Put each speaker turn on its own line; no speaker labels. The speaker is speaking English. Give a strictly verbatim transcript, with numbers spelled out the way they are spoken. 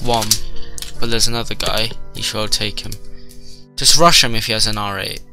one, but there's another guy. You should take him. Just rush him if he has an R eight.